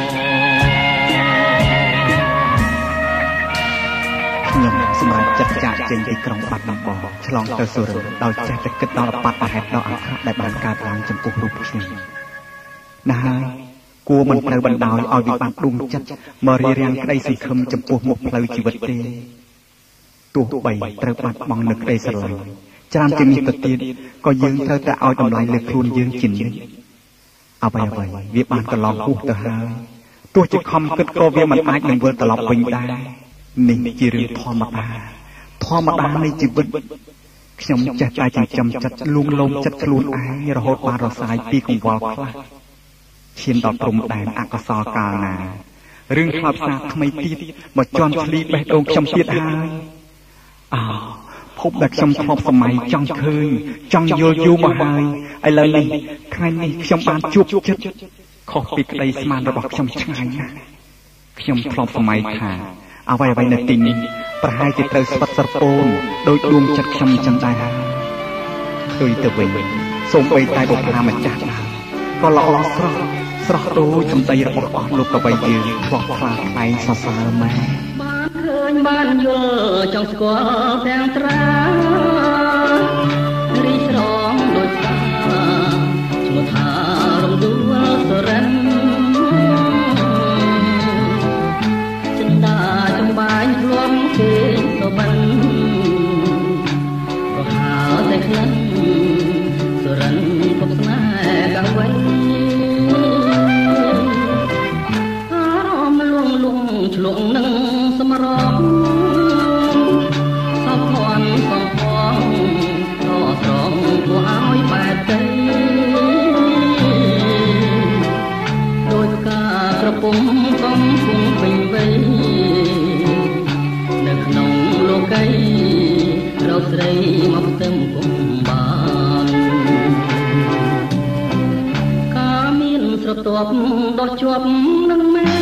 ខ្ញុំសម្រាប់ចាត់ចាក់ចេញពីក្រុងបាត់ដំបងឆ្លងទៅសុរិនដោយចេះតែគិតដល់អបតហេតុដ៏អាក្រក់ដែលបានកើតឡើងចំពោះរូបខ្ញុំណាហើយគួរមិនត្រូវបណ្ដោយឲ្យវិបត្តិដួងចិត្តមករារាំងក្តីសង្ឃឹមចំពោះមុខផ្លូវជីវិតទេទោះបីត្រូវបាត់បង់នូវក្តីស្រឡាញ់ច្រើនជាងនេះទៅទៀតក៏យើងត្រូវតែឲ្យតម្លៃលើខ្លួនយើងជានិច្ចអ្វីអ្វីវាបានកន្លងហួសទៅហើយទោះជាខំគិតក៏វាមិនអាចនឹងវិលត្រឡប់វិញដែរនេះជារឿងធម្មតាធម្មតានៃជីវិតខ្ញុំចេះតែចិញ្ចឹមចិត្តលួងលោមចិត្តខ្លួនឯងរហូតបានរសាយពីកង្វល់ខ្លះឈានដល់ព្រំដែនអកុសលកាលណារឿងខ្លោចផ្សាថ្មីទៀតមកជន់ឆ្លីបេះដូងខ្ញុំទៀតហើយអោភពដែលខ្ញុំធ្លាប់សម័យចង់ឃើញចង់យល់យូរមកហើយឥឡូវនេះថ្ងៃនេះខ្ញុំបានជួបចិត្តខុសពីក្តីស្មានរបស់ខ្ញុំឆ្ងាយណាស់ខ្ញុំធ្លាប់សម័យថាអ្វីអ្វីនៅទីនេះប្រហែលជាត្រូវស្វិតស្រពោនដោយដួងចិត្តខ្ញុំចឹងដែរឃើញទៅវិញសូមបីតែបុព្វាម្ចាស់ក៏ល្អស្រស់ស្រស់ដូចសម្ដីរបស់អស់លោកកវីយើងធ្លាប់ខ្លាចខ្លែងសរសើរម៉ែបានឃើញបានយល់ចង់ស្គាល់ទាំងត្រារីស្រងដូចស្ដាឈ្មោះថារំដួលសរិនចិនដាចំបាញ់ធ្លាប់គេទៅបានក៏ហៅតែក្លិនសរិនពុកស្នេហ៍កាំងវៃឆ្លងនឹងសម្រាប់សោកខន់សំផងក៏ស្រងគួរឲ្យបែបទៅដោយការក្រពុំកំពុងពេញវ័យនៅក្នុងលោកីរកស្រីមកផ្ទឹមគុំបានការមានស្រទាប់ដោះជាប់នឹងមេ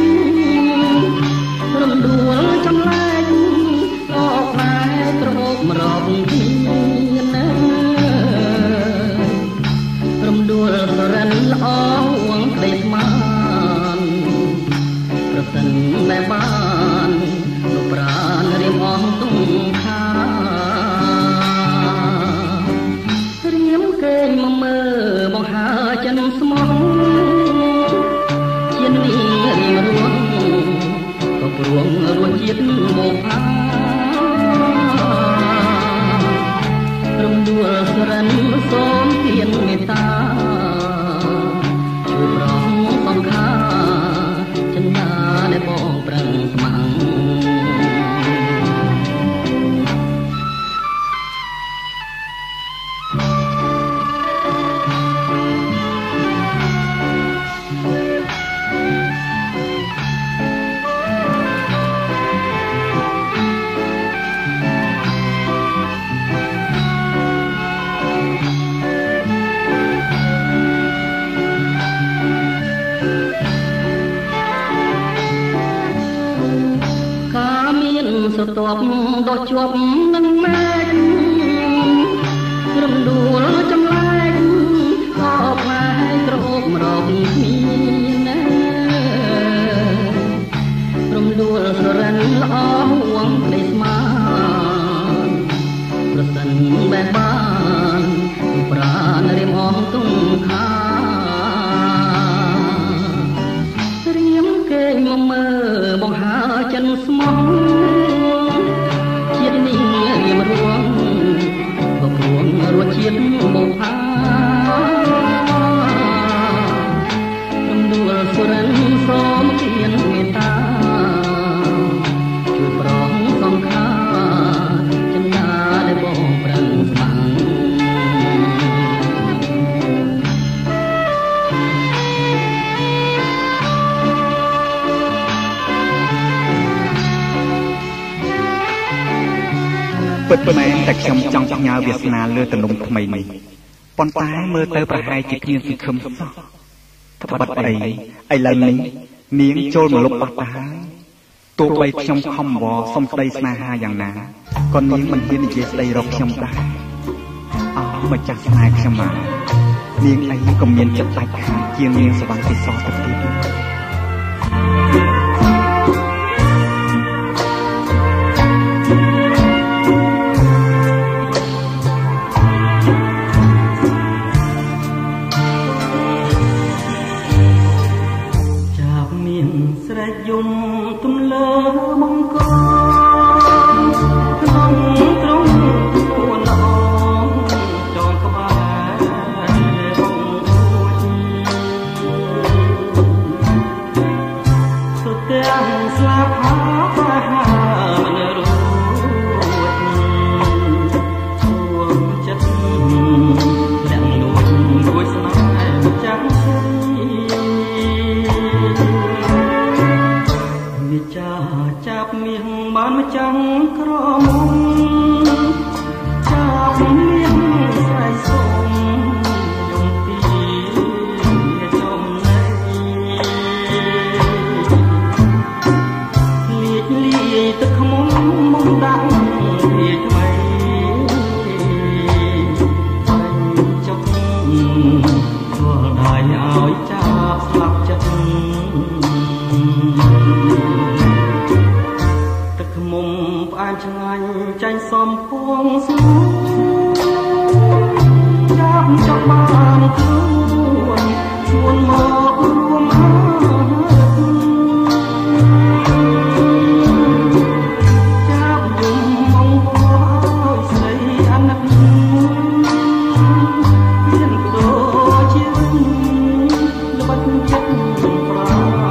រំដួលចំលែកអកផ្លែក្រអូបរកគ្នាណារំដួលសរិនល្អវងក្តីស្មានប្រសិនតែបានលោកប្រានរៀមអស់ទុំខារៀមគេមកមើលបង្ហើចិនស្មោះជានេះរៀមរួងព្រោះរួចជាតិមកផារំដួលសរិនសូមទានមេត្តាជួយប្រងសង្ខាចិន្តាដែលបងប្រឹងស្ម័គ្រស្រទាប់ដោះជាប់នឹងមេឃរំដួលចម្លែកក៏ផ្លែក្រអូបរកគ្នាណារំដួលសរិនល្អវងក្តីស្មានប្រសិនបែបបានប្រាណរៀមអស់ទុំខារៀមគេមកមើលបង្ហើចិនស្មោះរួចជាតិមកផារំដួលសរិនសូមទានមេត្តាជួយប្រងសង្ខាចិន្តាដែលបងប្រឹងស្ម័គ្រពិតមែនតែខ្ញុំចង់ផ្ញើវាសនាលើទំនុំថ្មីនេះប៉ុន្តែមើលទៅប្រហែលជាគ្មានសង្ឃឹមសោះត្បិតអីឥឡូវនេះនាងចូលមកលុបអស់ទៅហើយទោះបីខ្ញុំខំវល់សុំស្ដីស្នេហាយ៉ាងណាក៏នាងមិនហ៊ាននិយាយស្ដីរកខ្ញុំដែរអោម្ចាស់ស្នេហ៍ខ្ញុំមកនាងអីក៏មានចិត្តដាច់ខាតជាងនាងសវណ្ណពិសោធន៍ទៅទៀតយំទំលើមង្គលក្នុងត្រង់ពួនល្អចងក្បែរអង្គសុទ្ធទាំងស្លាប់ហើយប្រហាមិនរួចជួងចិត្តលាក់លួចរួចស្នេហ៍ម្ចាស់ចាប់មាសបានមកចាំងក្រមុំចាប់មាសស្រីសុំយំទីចំណៃលៀកលាយទឹកខ្មុំមុំដាក់វាថ្មីបាញ់ចុកធ្វើដៃឲ្យចាប់ស្លាប់ចិត្តមុំផ្អែមឆ្ងាញ់ចាញ់សំពងស្រួលចាប់ចង់បានខ្លួនឈួនមករួមអើចាប់យំមកឲ្យស្រីអាណិតមានដូជាល្បិចចិត្តប្រា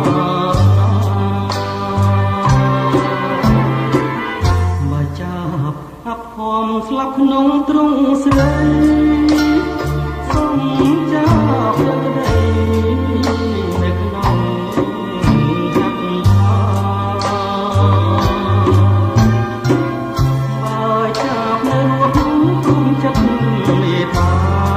ស្លាប់ក្នុងទ្រង់ស្រីសូមចាប់លើដីនៅក្នុងហាត់បើចាប់នៅរស់គុំចិត្តមេតា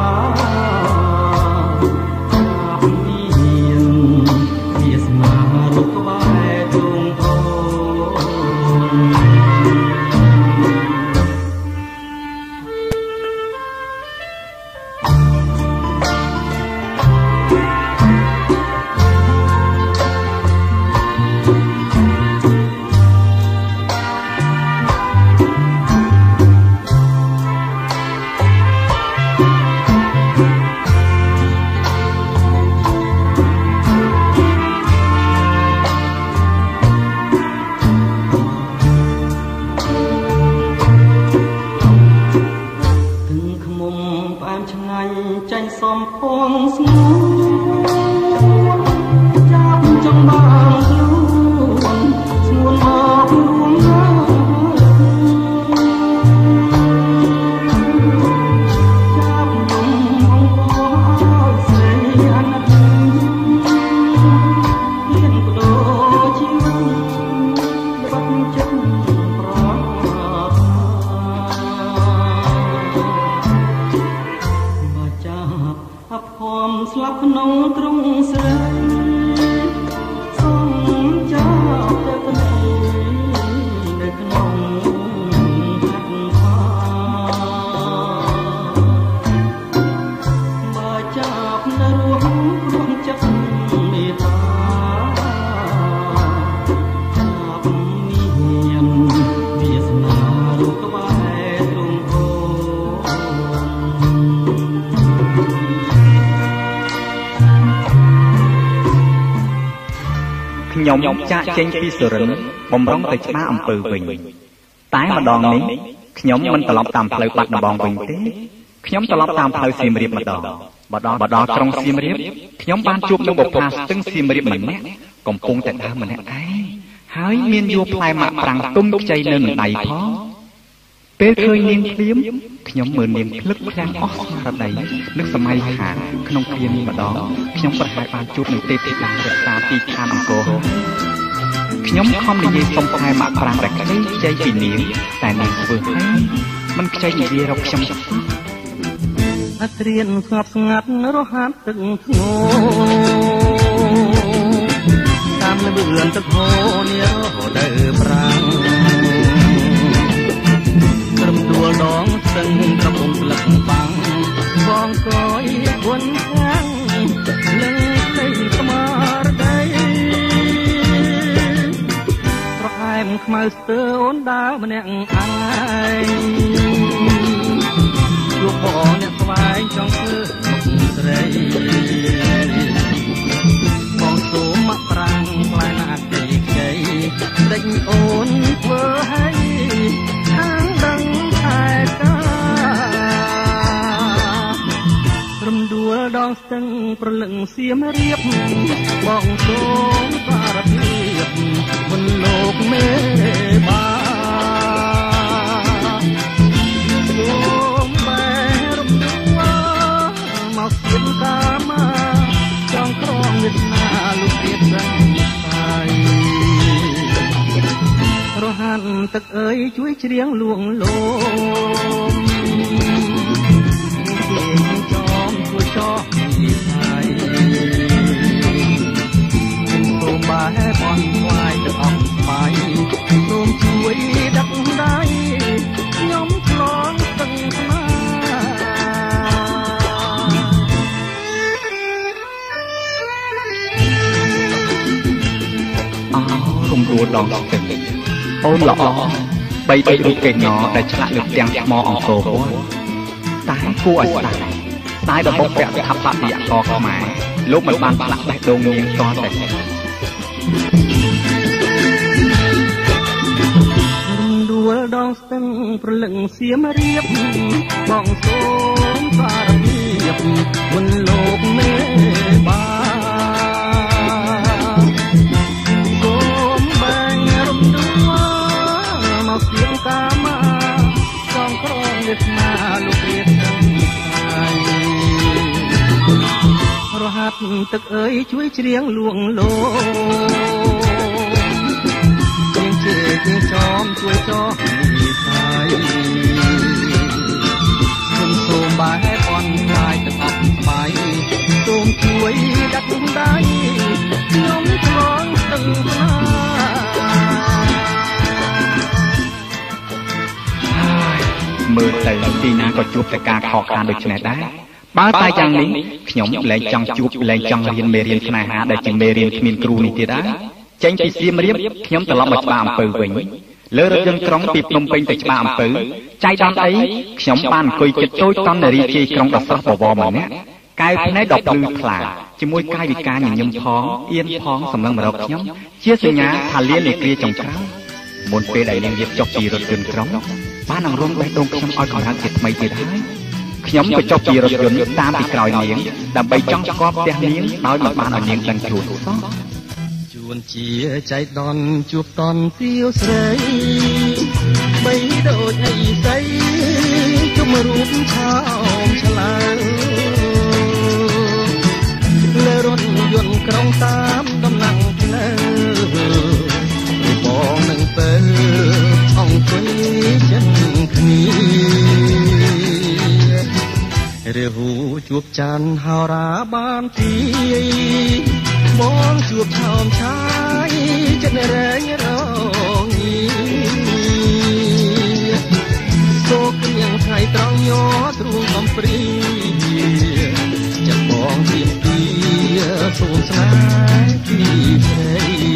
ចាប់មានវាសនារូបក្បែរទ្រង់អូចាញ់សំពងស្ងួនចាប់ចង់បានខ្លួនស្ងួនមករួមចាប់យំអង្គឲ្យស្រីអាណិតលៀនបដូរជីវិតបាត់ចិត្តប្រអភ័មស្លាប់ក្នុងទ្រង់ស្រីសូមចាប់តែភ្នែកនៅក្នុងហាត់ផាបើចាប់នៅរស់រួងចិត្តមេតាចាប់មានវាសនារូបក្បែរទ្រង់អូខ្ញុំចាក់ចេញពីសុរិនបំរុងទៅច្បារអំពើវិញតែម្ដងនេះខ្ញុំមិនត្រឡប់តាមផ្លូវបាត់ដំបងវិញទេខ្ញុំត្រឡប់តាមផ្លូវសៀមរាបម្ដងបដល់បដល់ក្រុងសៀមរាបខ្ញុំបានជួបនឹងបុព្វាស្ទឹងសៀមរាបម្នាក់កំពុងតែដើរម្នាក់ឯងហើយមានយកផ្លែម៉ាក់ប្រាំងទុំខ្ចីនៅនឹងដៃផងពេលឃើញនាងភ្លាមខ្ញុំមើលនាងភ្លឹកភ្លាំងអស់ស្មារតីនឹកសម័យខាងក្នុងគ្រានេះម្ដងខ្ញុំប្រហែលបានជួបនឹងទេពធីតារក្សាទីឋានអង្គរខ្ញុំខំនិយាយសុំផ្លែម៉ាក់ប្រាំងតែខ្ចីខ្ចីពីនាងតែនាងធ្វើហើយមិនខ្ចីនិយាយរកខ្ញុំសោះអត្រៀនស្ងប់ស្ងាត់រហ័សទឹកធ្ងោតាមលបឿនទឹកហូរនេះរដូវប្រាំងត្រឹមទួលដងស្ទឹងកំពុងផ្លឹកបាំងបងកយវន់ខាងលឹងស្ដីស្មារតីប្រហែលខ្មៅស្ទើអូនដើរម្នាក់ឯងជួបបងអ្នកស្វែងចង់ធ្វើស្រីបងសូមមកប្រាំងផ្លែណាទីងស្ទឹងប្រលឹងសៀមរៀបបងសូមសារភាពមិនលោកមេបាសូមបែរំដួលមកស្ទៀនកាមាចង់ក្រងវាសនាលោកទៀតស្រីរហានទឹកអើយជួយច្រៀងលួងលោមចោមជួយចោពីហើយសូមបែបនស្វាយទឹកអស់បាយសូមជួយដាក់ដៃខ្ញុំឆ្លងស្ទឹងស្មាអោរំដួលដងស្ទឹងអូនល្អបីបីរូបកេងណដែលឆ្លាក់លើផ្ទាំងថ្មអង្គរវត្តតែគួរឲ្យស្ដាយស្ដាយរបស់ពាក់ស្ថាបត្យករខ្មែរលោកមិនបានឆ្លាក់បេះដូងនាងតតែដួលដងស្ទឹងប្រលឹងសៀមរៀបបងសូមសារភាពមិនលោកមេបាស្ទៀនកាមាចង់ក្រងវាសនាលោករៀបហើយរហាត់ទឹកអើយជួយច្រៀងលួងលោជាងជេជាងចោមជួយចោពីហើយខ្ញុំសូមបែបអនឡាយទឹកអស់បាយសូមជួយដាក់ដៃខ្ញុំឆ្លងស្ទឹងស្មាមើលទៅទីណាក៏ជួបតែការខកខានដូចនេះដែរបើតែយ៉ាងនេះខ្ញុំលែងចង់ជួបលែងចង់រៀនមេរៀនស្នេហាដែលជាមេរៀនគ្មានគ្រូនេះទៀតដែរចេញពីសៀមរាបខ្ញុំត្រឡប់មកច្បារអំពៅវិញលើរថយន្តក្រុងពីភ្នំពេញទៅច្បារអំពៅចៃដន្យអីខ្ញុំបានអង្គុយគិតតូចតន់នារីជ័យក្រុងដ៏ស្រស់បវរម្នាក់កែវភ្នែកដ៏ភ្លឺថ្លាជាមួយកាយវិការញញឹមផងអៀនផងសម្លឹងមករកខ្ញុំជាសញ្ញាថាលានាគ្រាចុងក្រោយមុនពេលដែលនាងរៀបចុះពីរថយន្តក្រុងបានអង្រំបេះដូងខ្ញុំឲ្យកម្លាំងជាថ្មីទៀតហើយខ្ញុំក៏ចុះពីរថយន្តតាមពីក្រោយនាងដើម្បីចង់ស្គាល់ផ្ទះនាងដោយមិនបានឲ្យនាងដឹងខ្លួនសោះជួនជាចៃដន្យជួបតន់ទាវស្រីបីដូចអីស្អីជុំរូបឆោមឆ្លើលើរថយន្តក្រុងតាមដំណឹងផ្លូវបងនឹងទៅអង្គុយចិនគ្នារាហូជួបច័ន្ទហោរាបានទីបងជួបឆោមឆាយចិត្តរែងរងសូកៀងថ្ងៃត្រង់ញ័រទ្រូងកំព្រីចិត្តបងទៀមទីសូមស្នេហ៍ពីព្រៃ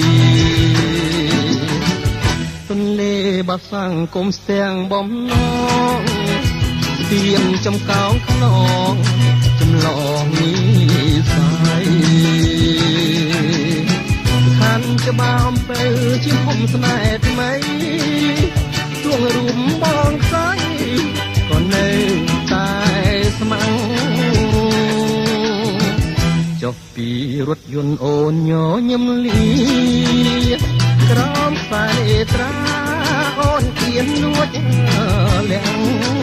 ទន្លេបាសាំងគុំស្ទាំងបំណងទៀមចំកោងខ្នងចម្លងនេះសាយខាន់ច្បារអំពើជាភូមិស្នេហ៍ថ្មីទួងរួមបងខ្សែក៏នៅតែស្មៅចុះពីរថយន្តអូនញញឹមលីក្រោមខ្សែត្រាអូនគៀនលួចលៀង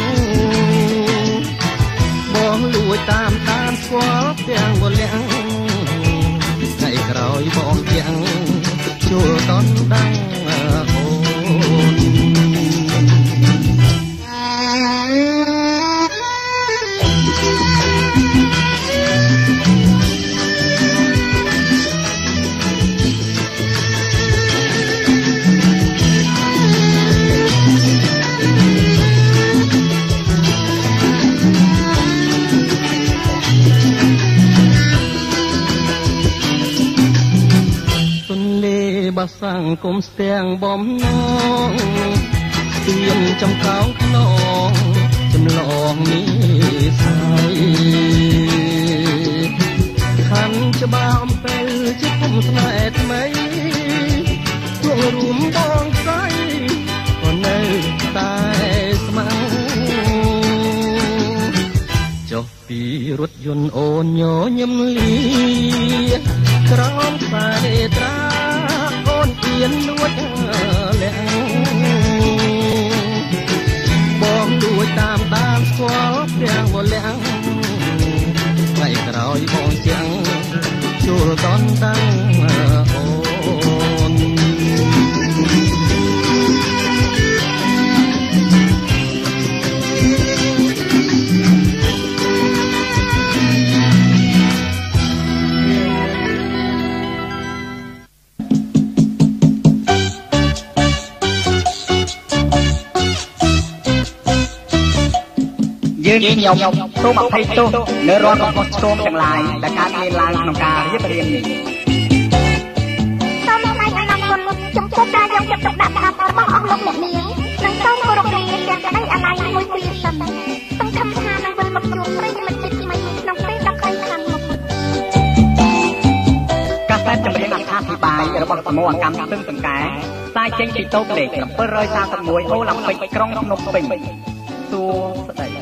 បងលួចតាមតាមស្គាល់ទាំងវលៀងថ្ងៃក្រោយបងទាំងជួលតន់ដឹងអូនបាសាំងគុំស្ទាំងបំណងទៀមចំកោងខ្នងចម្លងនេះសាយខាន់ច្បារអំពើជាភូមិស្នេហ៍ថ្មីទួងរួមបងស្រីក៏នៅតែស្មៅចុះពីររថយន្តអូនញញឹមលីក្រោមខ្សែត្រាអូនអៀនលួចលាក់បងលួចតាមដានស្គាល់ព្រះវលាក់ថ្ងៃក្រោយបងជាងជួលដនដាំងអូនយើងខ្ញុំសូមអភ័យទោសនៅរាល់កំហុសឆ្គងទាំងឡាយដែលកើតមានឡើងក្នុងការរៀបរៀងនេះសូមថ្លែងអំណរគុណចំពោះការយកចិត្តទុកដាក់របស់អស់លោកអ្នកនាងនិងសូមគោរពលាទាំងក្តីអាល័យមួយពីសិនសង្ឃឹមថានឹងវិលមកជួបប្រិយមិត្តថ្មីក្នុងពេលដ៏ខ្លីខាងមុខកាសែតចម្រៀងអត្ថាធិប្បាយរបស់សមូហកម្មស្ទឹងសង្កែផ្សាយចេញពីតូបលេខseven three oneអូឡាំពិកក្រុងភ្នំពេញសួស្តី